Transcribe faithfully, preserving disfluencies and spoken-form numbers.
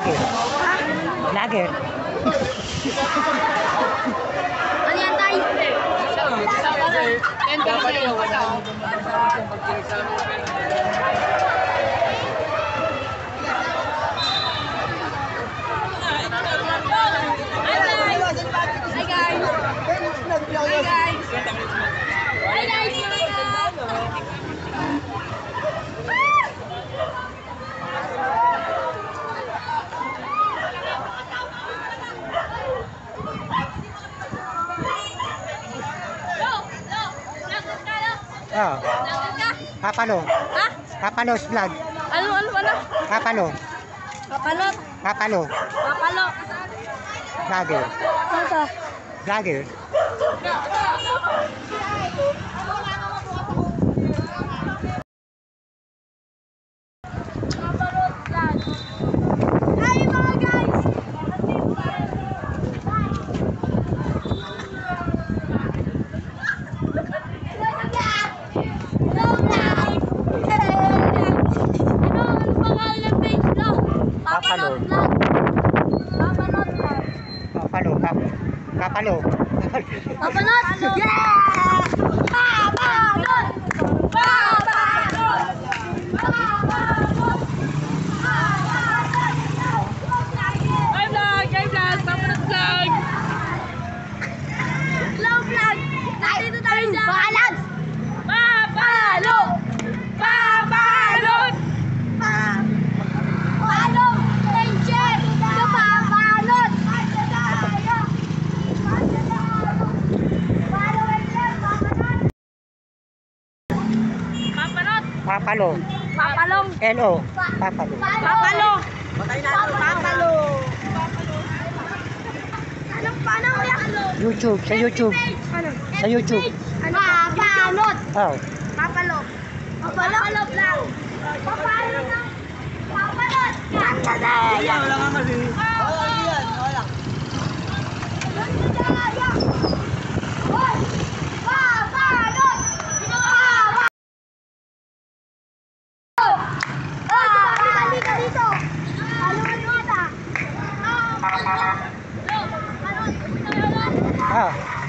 Vlogger. Vlogger. Ano yan tayo? Hi guys! Hi guys! Hi guys! Oh. Kapalo. Ha? Kapalo vlog. Ano, ano, ano? Kapalo. Kapalot. Kapalo. Kapalo. Vlogger. Ano to? Vlogger. Kapalot vlog. Hi mga guys! Kapalo. Papalot vlog. Kapalo. Kap Kapalo. Papalot! Yeah! Papalot! Papalot! Papalot! Hi vlog! Hi vlog! Papalot vlog! Hello vlog! Nandito tayo sa Papalot! Papalot! Papalot! Papalot! Teacher! Papalot! Papalot! Papalo. Papalong! L O. Papalo. Papalo! Papalo! Anong paano kaya? YouTube. Sa YouTube. Ano? Sa YouTube. Papalot! Oh. Papalot! Papalot lang! Papalot lang! Papalot! Ganda Wala nga kasi. Wala yan! Wala! Ganda Hoy! Papalot! Papalot! Hoy! Bumali ka dito! Halungan kita! Papalot! Ah.